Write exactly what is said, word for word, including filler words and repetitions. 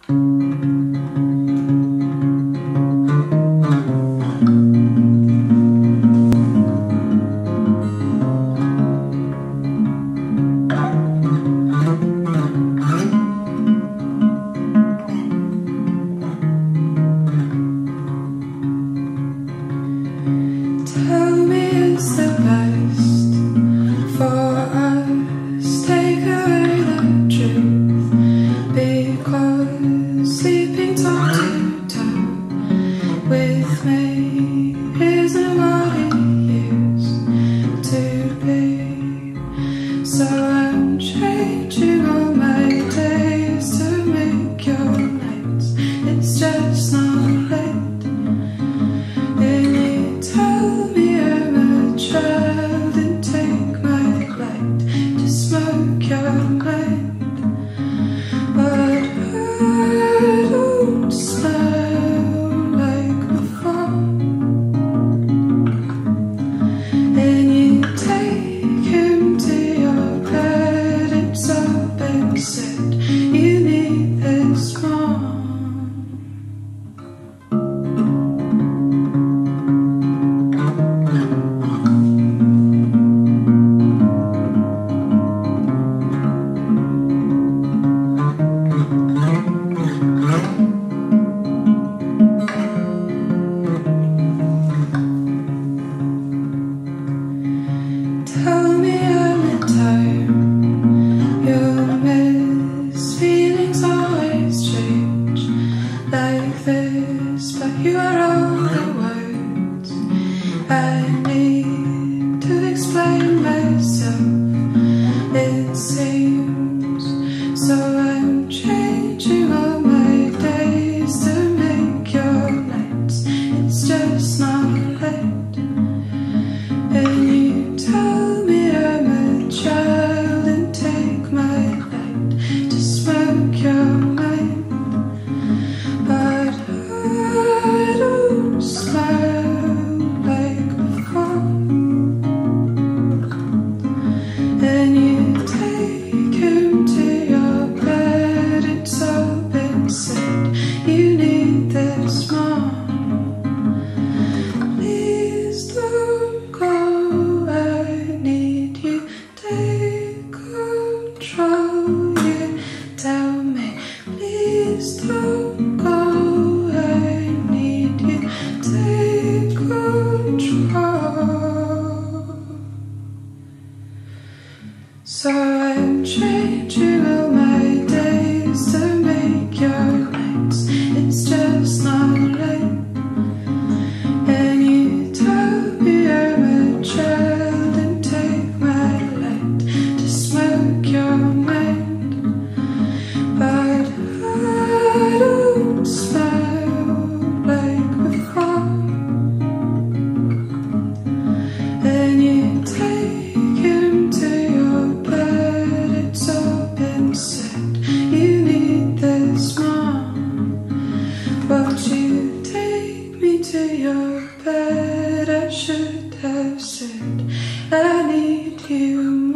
Tell me it's the best for us, take away the truth, because sleeping toe to toe with me isn't what it used to be. So I'm changing all my days to make your nights, it's just not late. Child and take my light to smoke your mind, but I don't smell like before. And you take him to your bed, it's all been said, you need this more. Tell me I'm in time, you'll miss, feelings always change like this, but you are all the words I need to explain myself, it seems. So I'm changing all my days to make your nights, it's just not late. And you tell me I'm a child and take my light to smoke your mind, but I don't smile like before. And you take him to your bed, it's all been said, you need this more. Please don't go, I need you, take control, you tell me. Please don't go, I need you, take control. So I'm changing all my days to make your nights, it's just not late. And you tell me I'm a child and take my light to smoke your mind, but I don't smile like before. And you take him to your bed, it's all been said, you need this more. Won't you take me to your bed? I should have said I need you more.